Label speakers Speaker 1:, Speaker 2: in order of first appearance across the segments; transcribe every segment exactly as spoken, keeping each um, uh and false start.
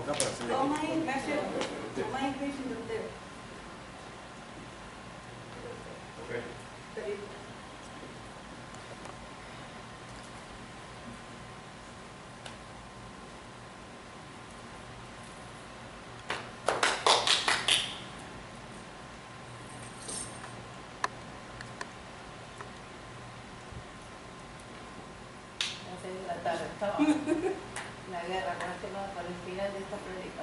Speaker 1: acá para hacerle.
Speaker 2: No más information, no más information up there.
Speaker 1: Okay.
Speaker 2: Pero-
Speaker 3: De la tarde, estaba la guerra con el tema para el final de esta prédica.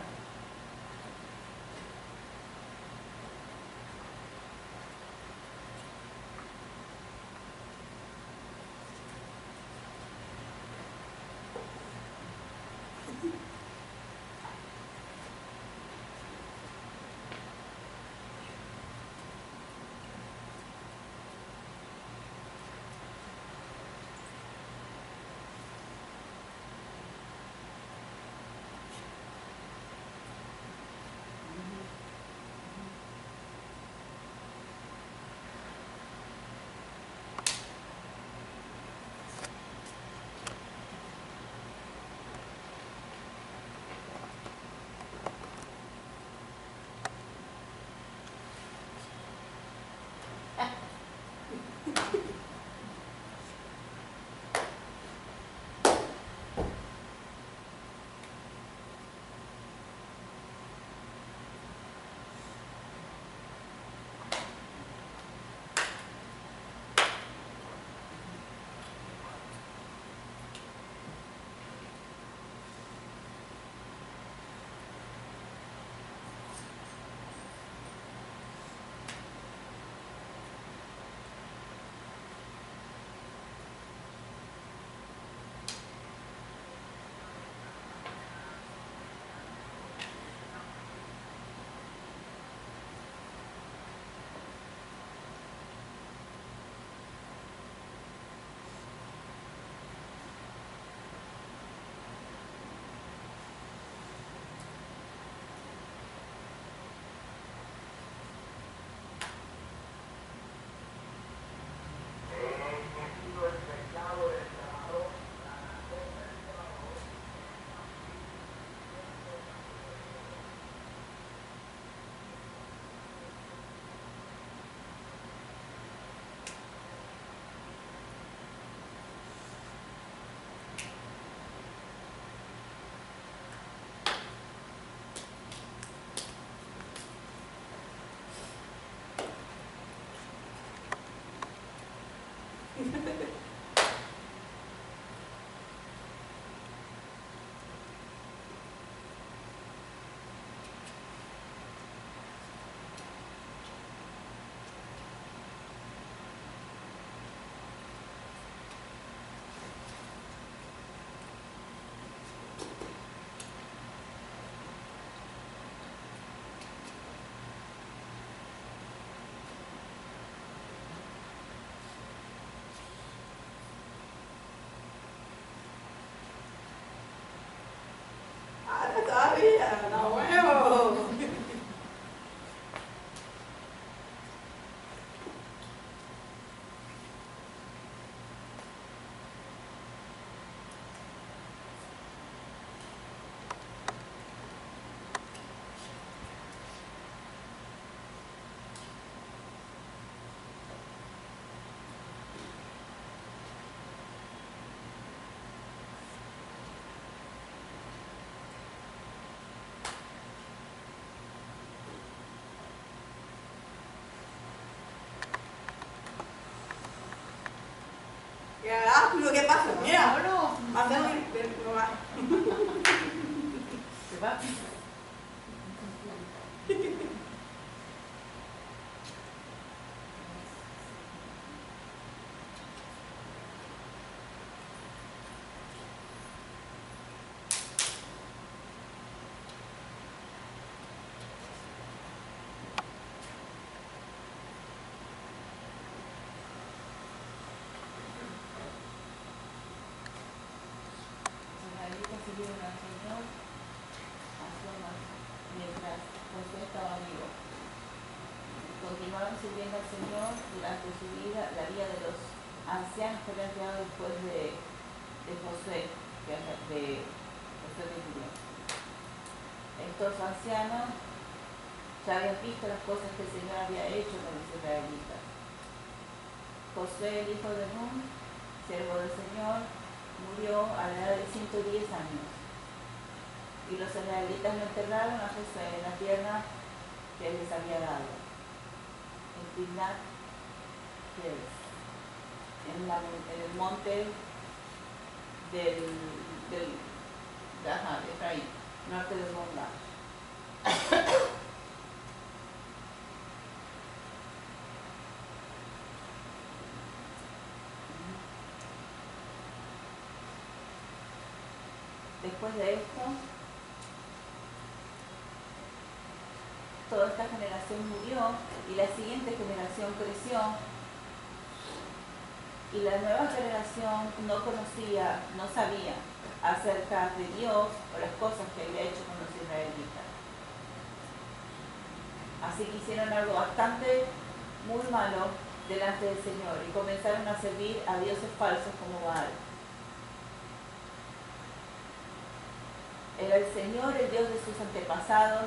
Speaker 2: Todavía, no huevo. Ya, lo que pasa, mira.
Speaker 3: No, no.
Speaker 2: Hacerlo no va.
Speaker 3: Se va. Sirvieron al Señor a solas mientras Josué estaba vivo. Continuaron sirviendo al Señor durante su vida. La vida de los ancianos fue creada después de, de Josué, de Josué veintiuno. Estos ancianos ya habían visto las cosas que el Señor había hecho con los israelitas. Josué, el hijo de Nun, siervo del Señor, murió a la edad de ciento diez años. Y los israelitas lo enterraron a Josué en la tierra que él les había dado, en Timnat Heres, en, la, en el monte del, del de, ajá, de Efraín, norte de Bonga. Después de esto, toda esta generación murió y la siguiente generación creció y la nueva generación no conocía, no sabía acerca de Dios o las cosas que había hecho con los israelitas. Así que hicieron algo bastante muy malo delante del Señor y comenzaron a servir a dioses falsos como Baal. Era el Señor, el Dios de sus antepasados,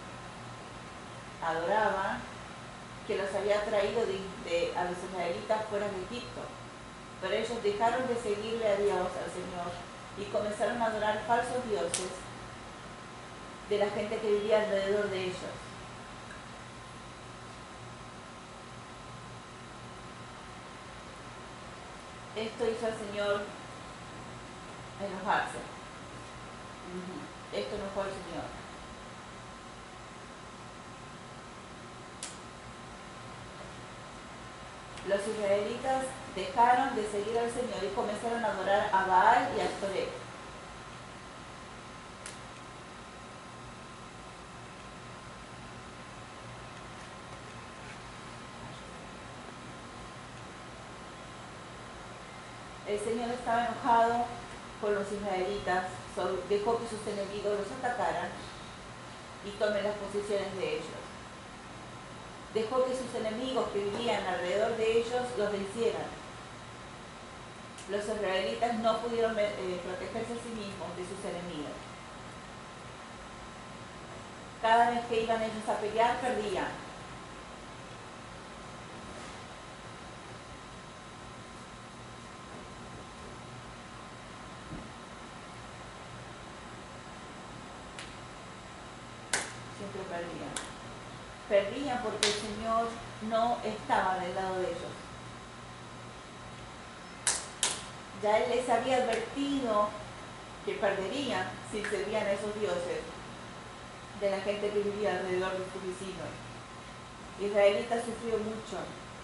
Speaker 3: adoraban, que los había traído de, de, a los israelitas fuera de Egipto. Pero ellos dejaron de seguirle a Dios, al Señor, y comenzaron a adorar falsos dioses de la gente que vivía alrededor de ellos. Esto hizo al Señor enojarse. Uh-huh. Esto enojó al Señor. Los israelitas dejaron de seguir al Señor y comenzaron a adorar a Baal y a Astoreth. El Señor estaba enojado con los israelitas, dejó que sus enemigos los atacaran y tomen las posiciones de ellos. Dejó que sus enemigos que vivían alrededor de ellos los vencieran. Los israelitas no pudieron eh, protegerse a sí mismos de sus enemigos. Cada vez que iban ellos a pelear, perdían. Siempre perdían. Perdían porque el Señor no estaba del lado de ellos. Ya Él les había advertido que perderían si servían a esos dioses de la gente que vivía alrededor de sus vecinos. Israelita sufrió mucho.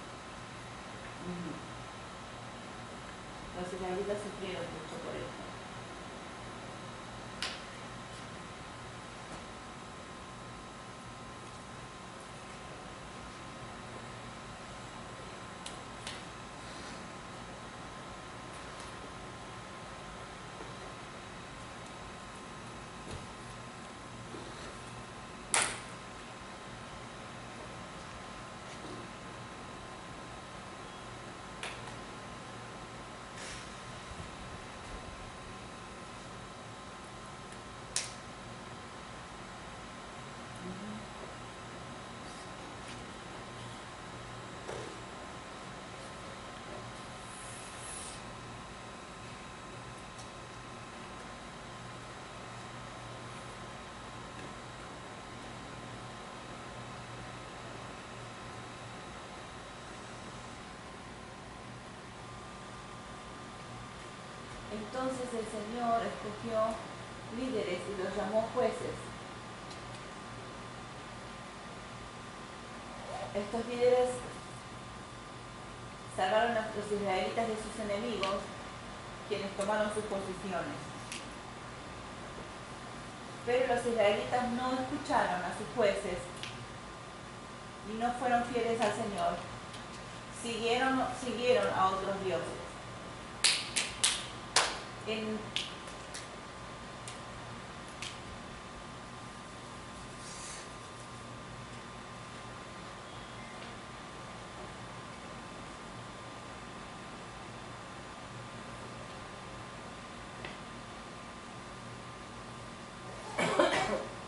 Speaker 3: Los israelitas sufrieron mucho por eso. Entonces el Señor escogió líderes y los llamó jueces. Estos líderes salvaron a los israelitas de sus enemigos, quienes tomaron sus posiciones. Pero los israelitas no escucharon a sus jueces y no fueron fieles al Señor. Siguieron, siguieron a otros dioses. En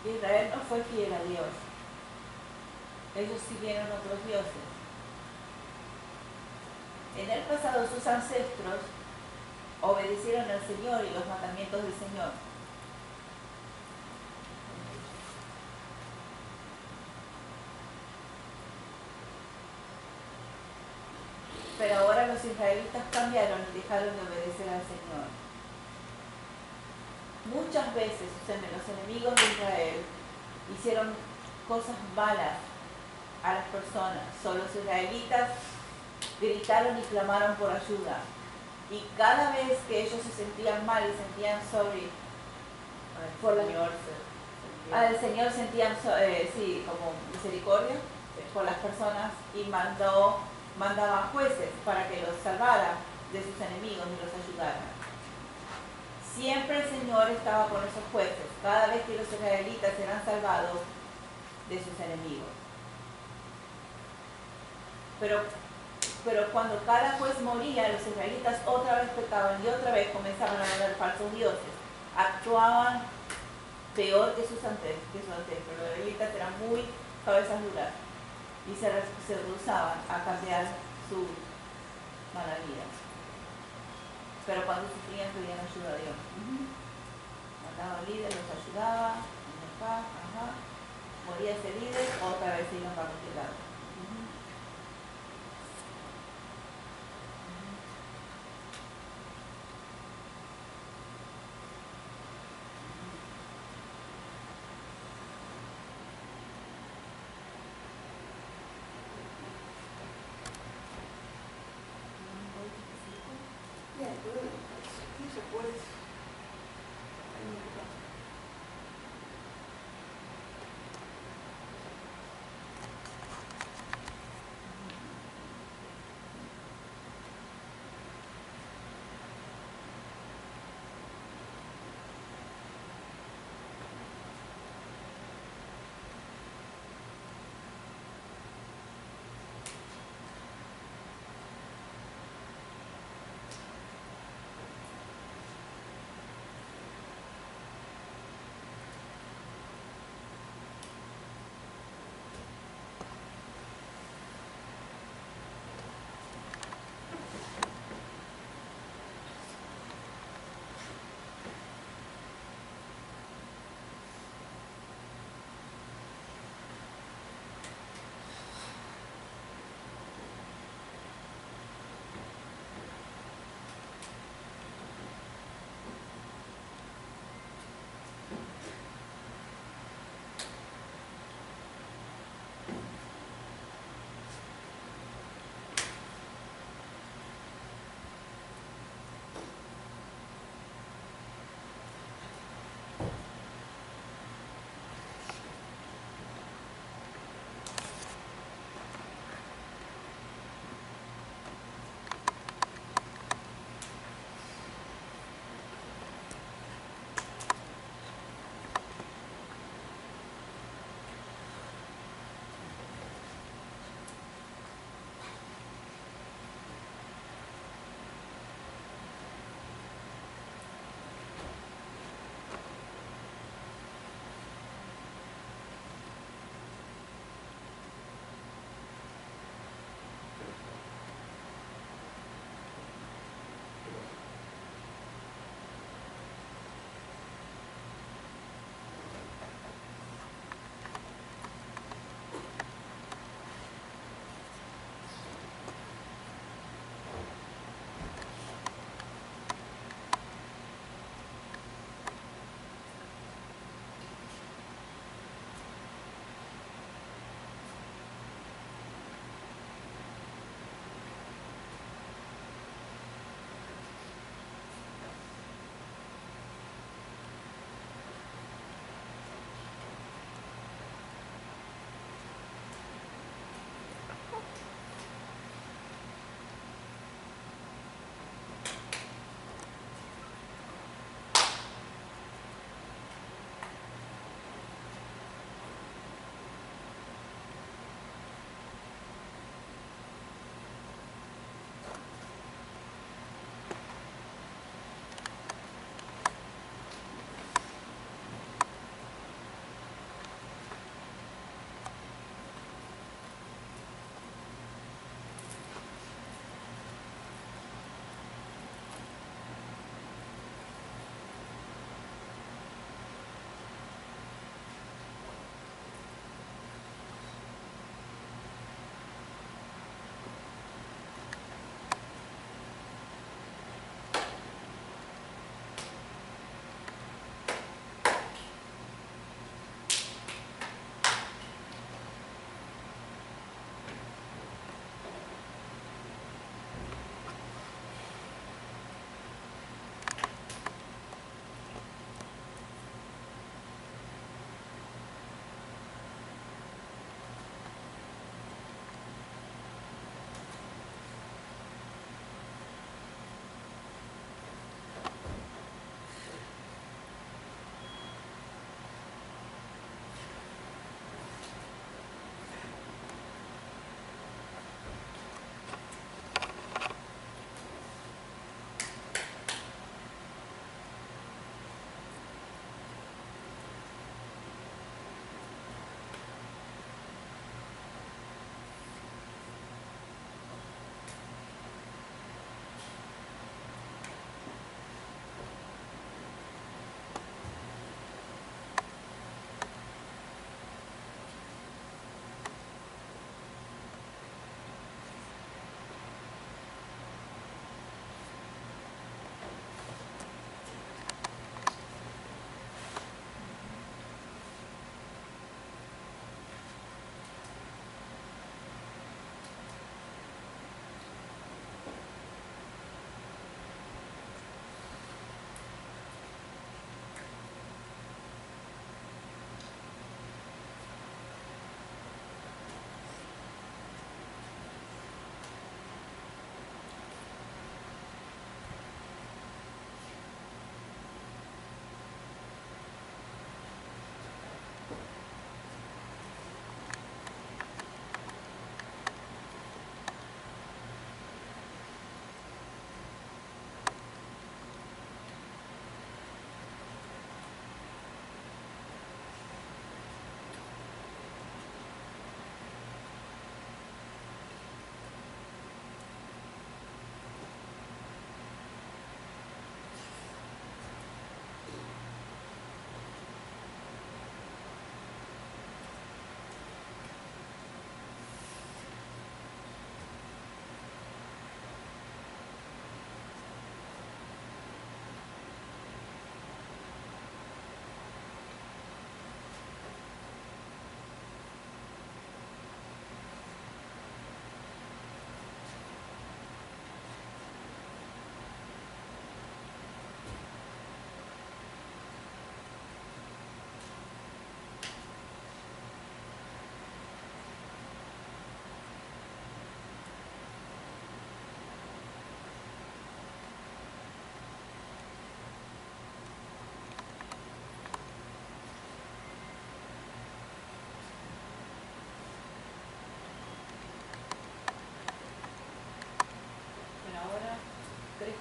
Speaker 3: Israel no fue fiel a Dios. Ellos siguieron otros dioses. En el pasado sus ancestros obedecieron al Señor y los mandamientos del Señor. Pero ahora los israelitas cambiaron y dejaron de obedecer al Señor. Muchas veces los enemigos de Israel hicieron cosas malas a las personas. Solo los israelitas gritaron y clamaron por ayuda. Y cada vez que ellos se sentían mal y sentían sorry por la
Speaker 1: Señor, se-
Speaker 3: al Señor sentían eh, sí, como misericordia por las personas y mandó, mandaba jueces para que los salvara de sus enemigos y los ayudara. Siempre el Señor estaba con esos jueces, cada vez que los israelitas eran salvados de sus enemigos. Pero, pero cuando cada juez moría, los israelitas otra vez pecaban y otra vez comenzaban a adorar falsos dioses. Actuaban peor que sus ancestros, que sus ancestros. Los israelitas eran muy cabezas duras y se, se rehusaban a cambiar su mala vida. Pero cuando sufrían pedían ayuda a Dios. Uh-huh. Mandaba líder, los ayudaba, ajá, ajá. Moría ese líder, otra vez se iban para otro lado. Uh-huh.
Speaker 2: Yeah, good. Sí se puede. Ay, mi papá.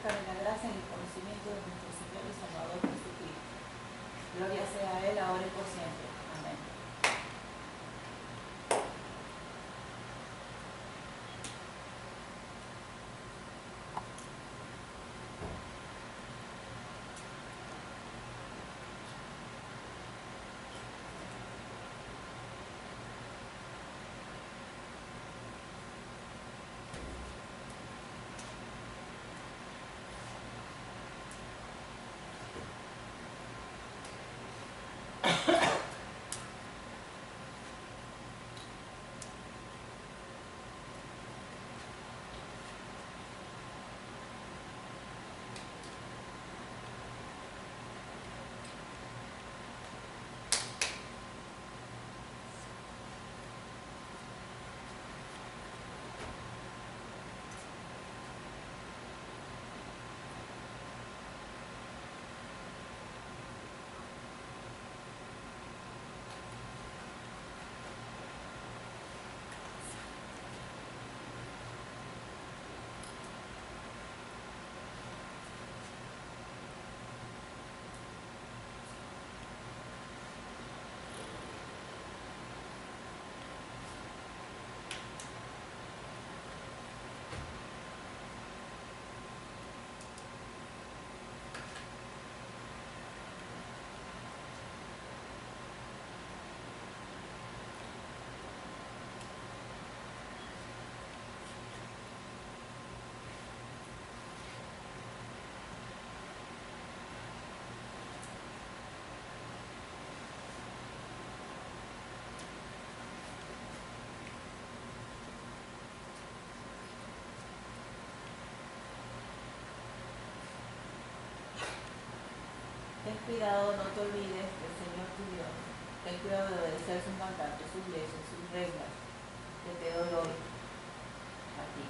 Speaker 3: crezcan en la gracia y el conocimiento de nuestro Señor y Salvador Jesucristo. Gloria sea a Él, ahora y por siempre. Amén. Ten cuidado, no te olvides del Señor tu Dios. Ten cuidado de obedecer sus mandatos, sus leyes, sus reglas que te doy hoy a ti.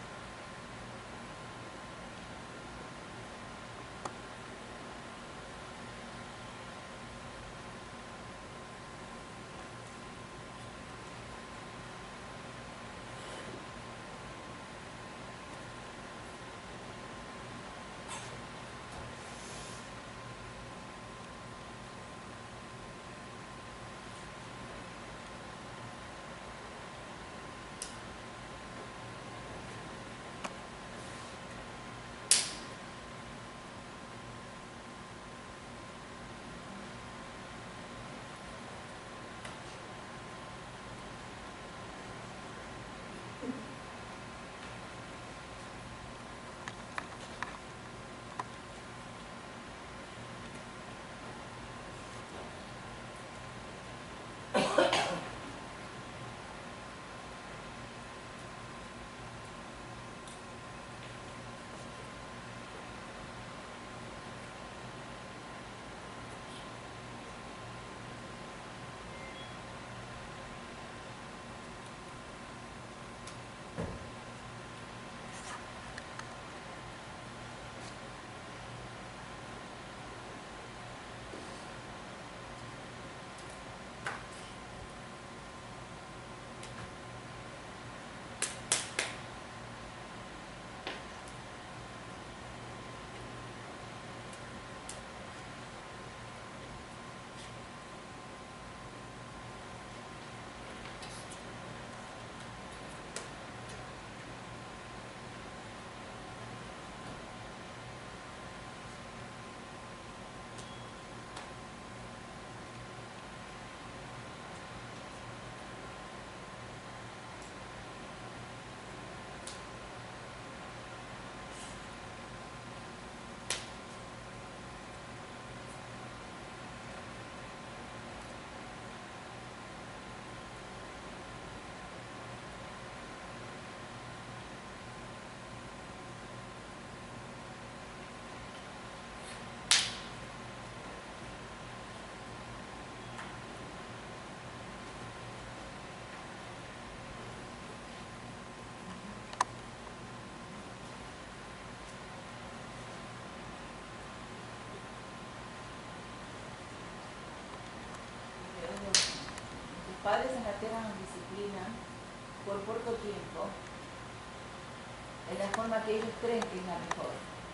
Speaker 3: Padres en la tierra nos disciplinan por corto tiempo, en la forma que ellos creen que es la mejor.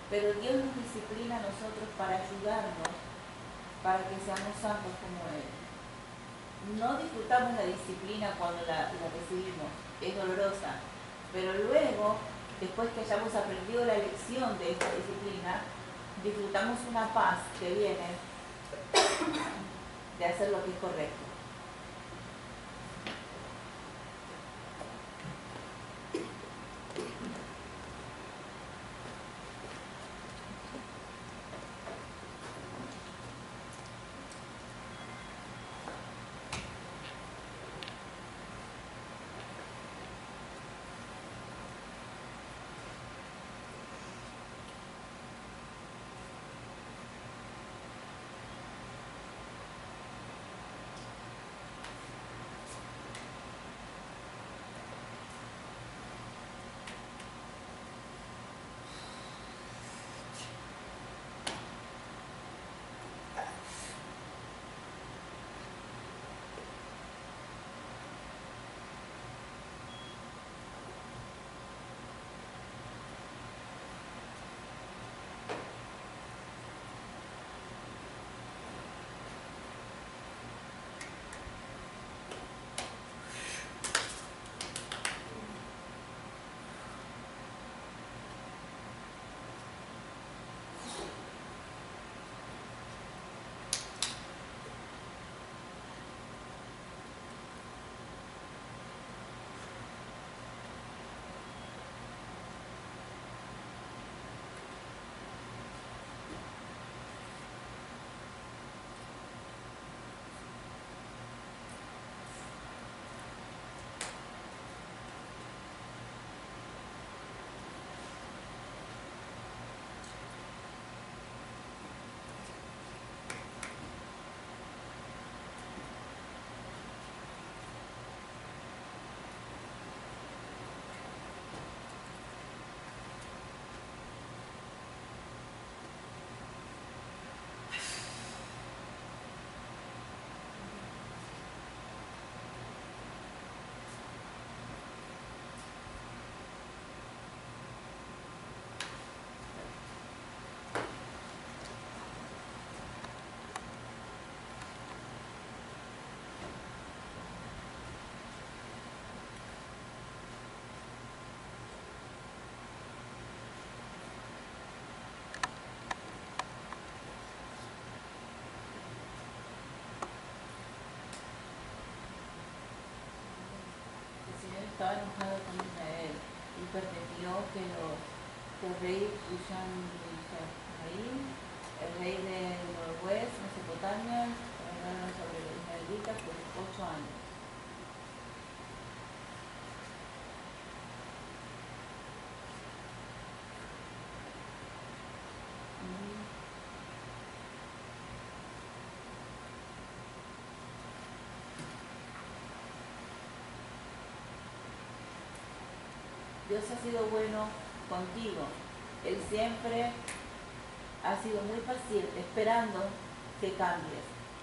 Speaker 3: Pero Dios nos disciplina a nosotros para ayudarnos, para que seamos santos como Él. No disfrutamos la disciplina cuando la, la recibimos, es dolorosa, pero luego, después que hayamos aprendido la lección de esta disciplina, disfrutamos una paz que viene de hacer lo que es correcto. Estaba enojado con Israel y permitió que, los, que el rey Ushan-Israel, el rey de Noroeste, Mesopotamia, reinaron sobre los israelitas por ocho años. Dios ha sido bueno contigo. Él siempre ha sido muy paciente, esperando que cambies.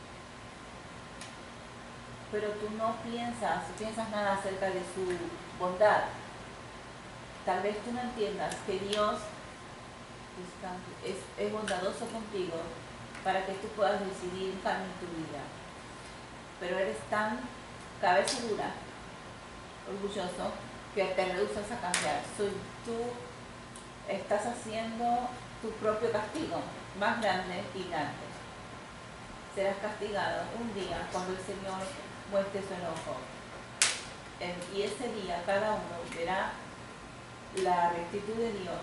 Speaker 3: Pero tú no piensas, piensas nada acerca de su bondad. Tal vez tú no entiendas que Dios es, es bondadoso contigo para que tú puedas decidir un cambio en tu vida. Pero eres tan cabeza dura, orgulloso, que te rehusas a cambiar. Soy, tú estás haciendo tu propio castigo, más grande y grande. Serás castigado un día cuando el Señor muestre su enojo. Y ese día cada uno verá la rectitud de Dios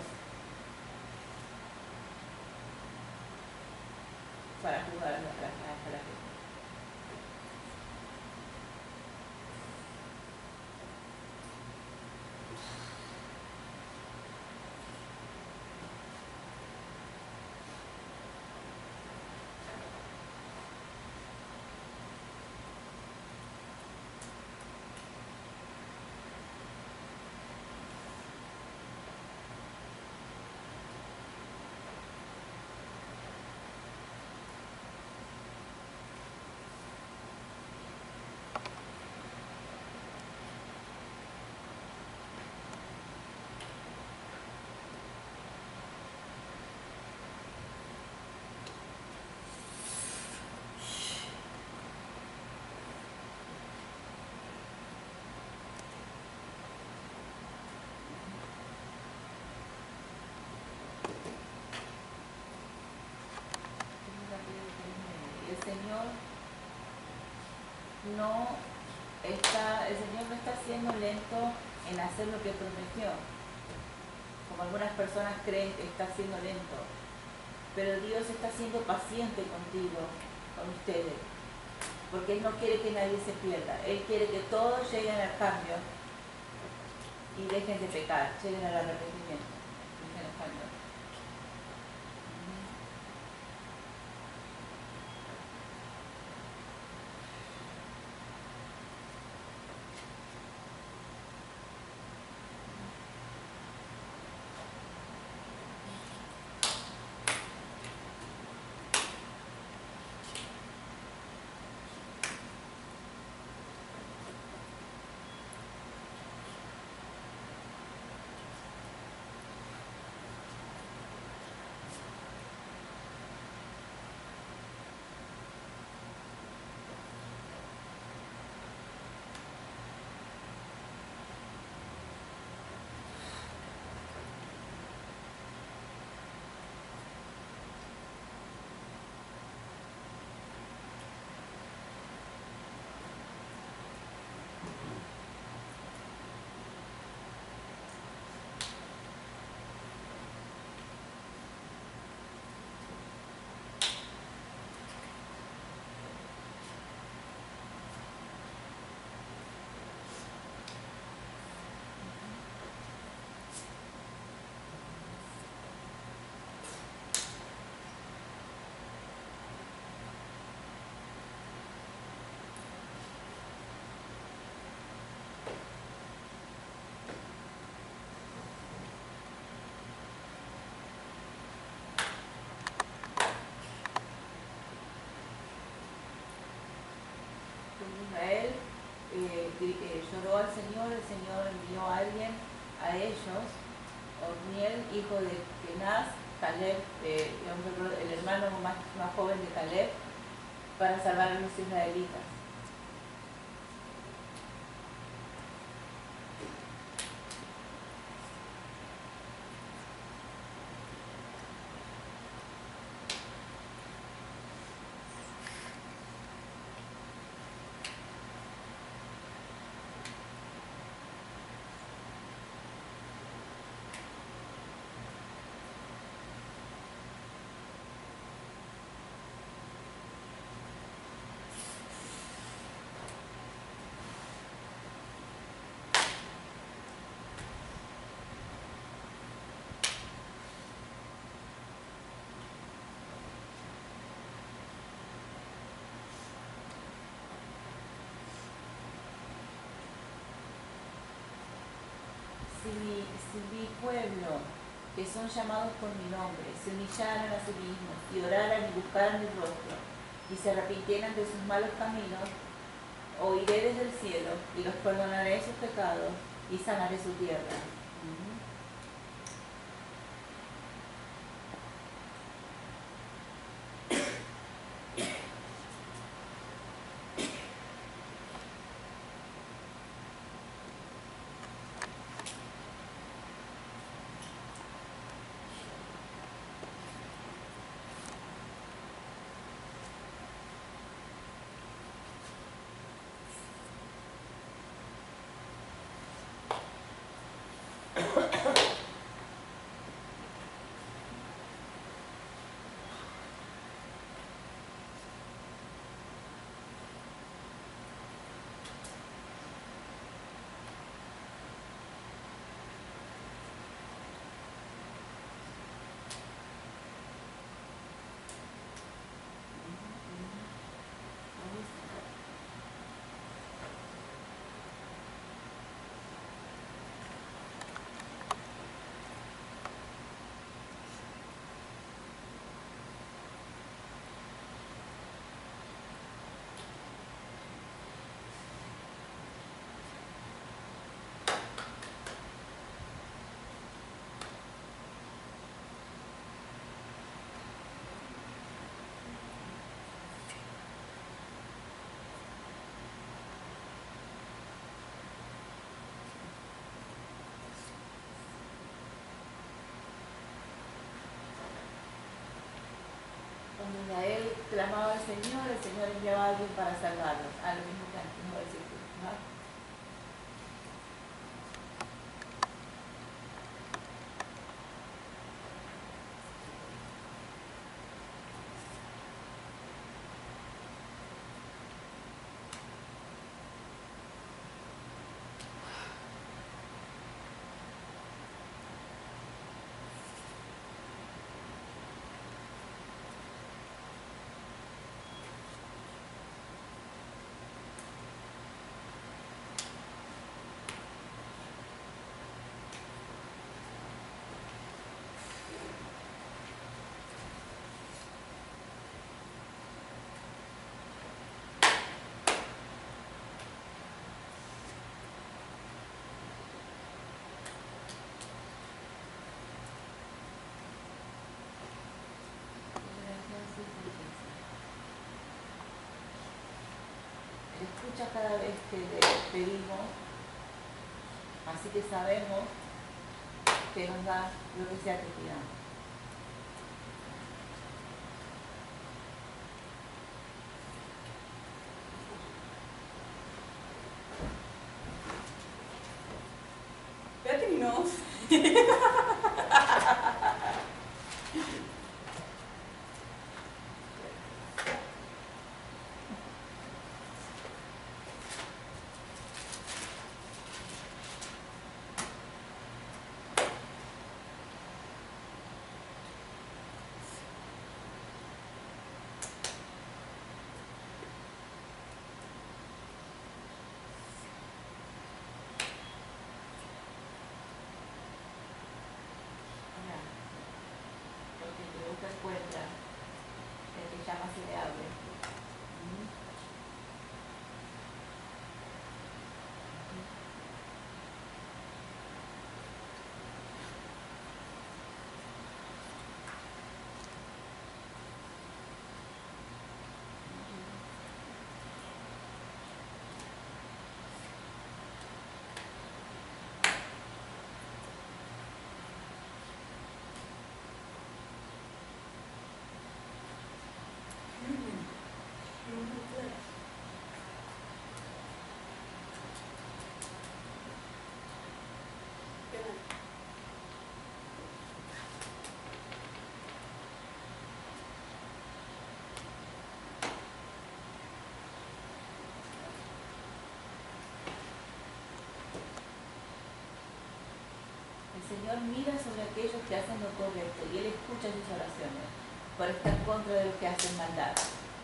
Speaker 3: para juzgar a la gente. no está, el Señor no está siendo lento en hacer lo que prometió, como algunas personas creen que está siendo lento, pero Dios está siendo paciente contigo, con ustedes, porque Él no quiere que nadie se pierda. Él quiere que todos lleguen al cambio y dejen de pecar, lleguen al arrepentimiento. Dije en español. Israel eh, eh, lloró al Señor, el Señor envió a alguien a ellos, Otniel, hijo de Kenaz, Caleb, eh, el hermano más, más joven de Caleb, para salvar a los israelitas. Si mi, si mi pueblo, que son llamados por mi nombre, se humillaran a sí mismos y oraran y buscaran mi rostro y se arrepintieran de sus malos caminos, oiré desde el cielo y los perdonaré sus pecados y sanaré su tierra. Uh-huh. Israel clamaba al Señor, el Señor enviaba a alguien para salvarlos. A lo mismo que antes, no decir, ¿no? Escucha cada vez que le pedimos, así que sabemos que nos da lo que sea que pidamos.
Speaker 2: Ya terminó.
Speaker 3: Encuentra, el que llama se le abre. ¿Mm? El Señor mira sobre aquellos que hacen lo correcto y Él escucha sus oraciones, pero está en contra de los que hacen maldad.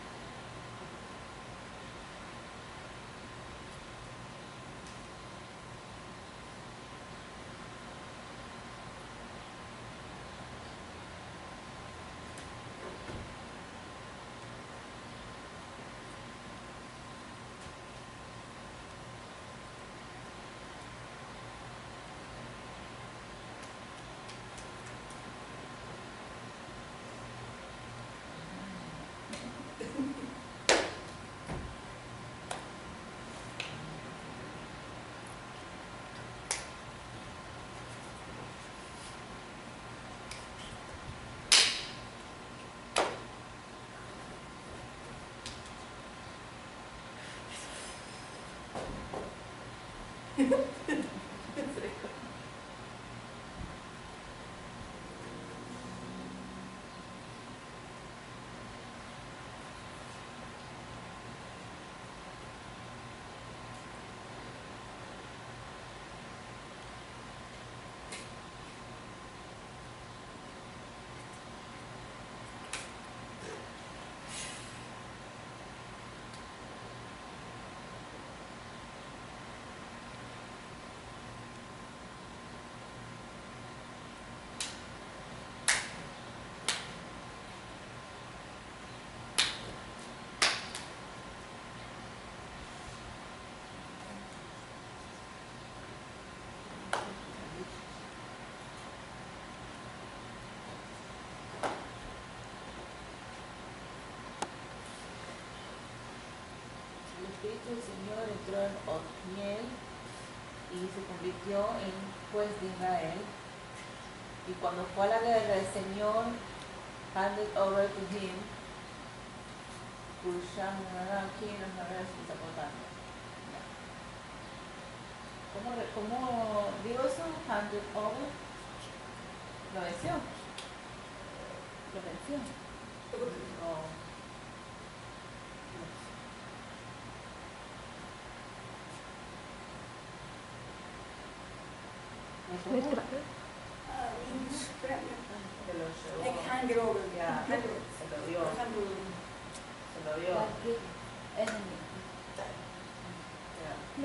Speaker 3: El Señor entró en Otniel y se convirtió en juez de Israel. Y cuando fue a la guerra, el Señor handed over to him Pulsamos aquí, nos vamos desapotando. ¿Cómo, ¿Cómo digo eso? Hundred over. ¿Lo venció? ¿Lo venció? No. Se lo llevó.
Speaker 2: Like hand it over.
Speaker 3: Ya,
Speaker 2: Hand it.
Speaker 3: se lo dio.
Speaker 2: Hand it.
Speaker 3: Se lo dio.
Speaker 1: Enemy.
Speaker 3: Ya.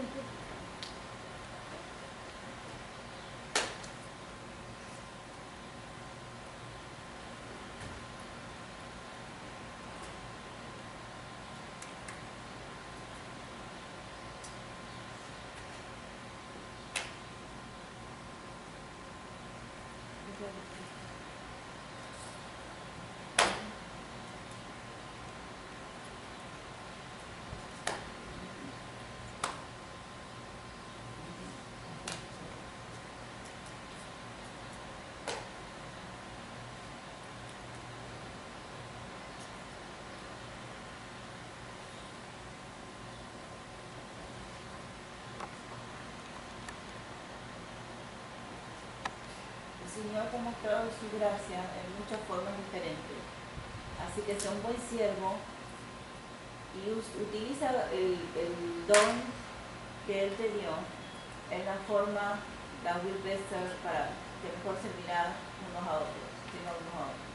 Speaker 3: El Señor te ha mostrado su gracia en muchas formas diferentes. Así que sea un buen siervo y utiliza el, el don que Él te dio en la forma, la will better, para que mejor servirá unos a otros, sino unos a otros.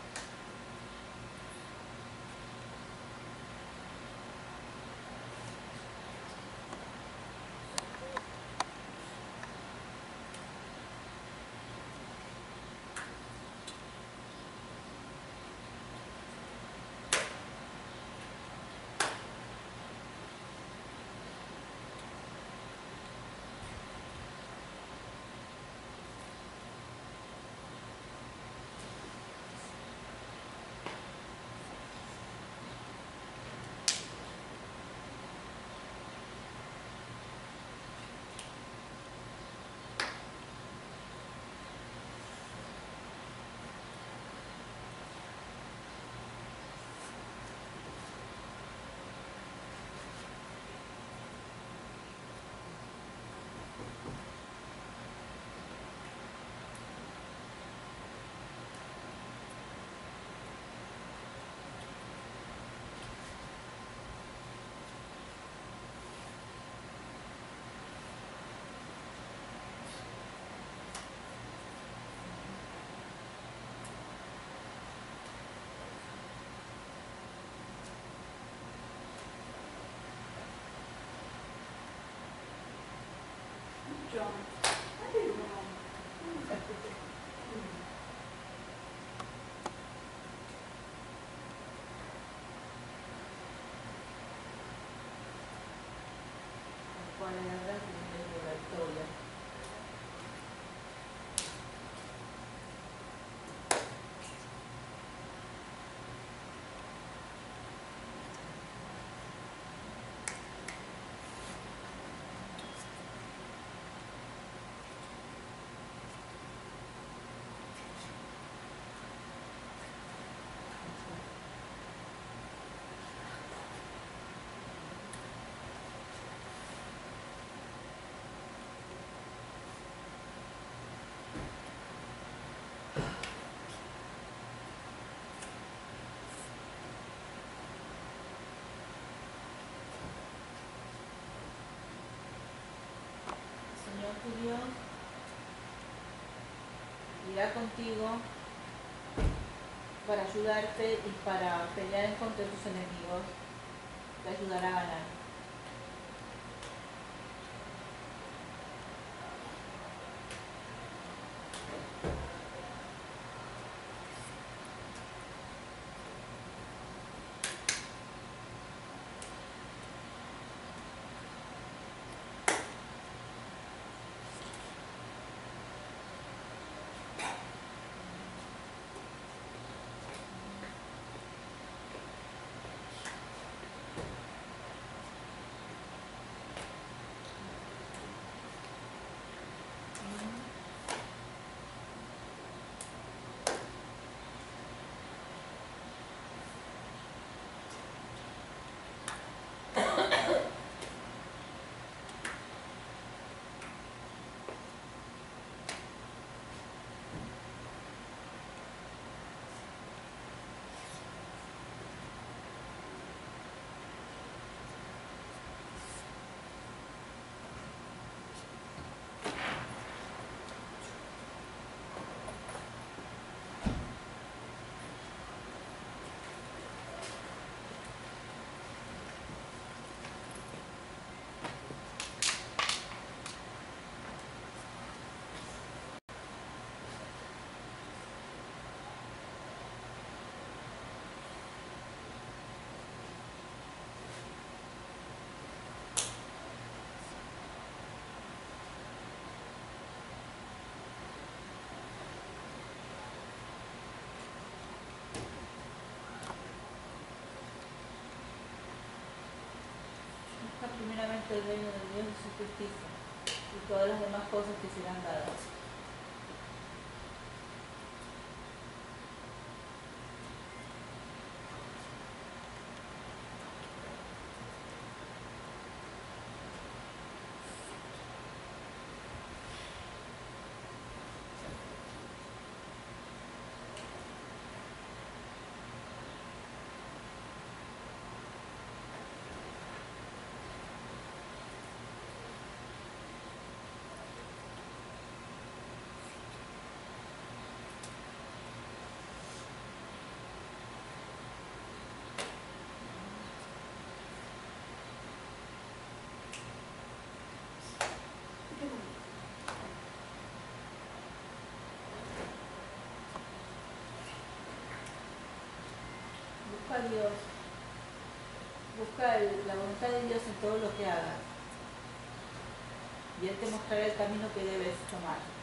Speaker 2: John, I did wrong.
Speaker 3: ¿Cuál es la gracia de la historia? Señor tu Dios irá contigo para ayudarte y para pelear en contra de tus enemigos, te ayudará a ganar. primeramente el reino de Dios y su justicia, y todas las demás cosas que serán dadas. Busca a Dios, busca el- la voluntad de Dios en todo lo que hagas, y Él te mostrará el camino que debes tomar.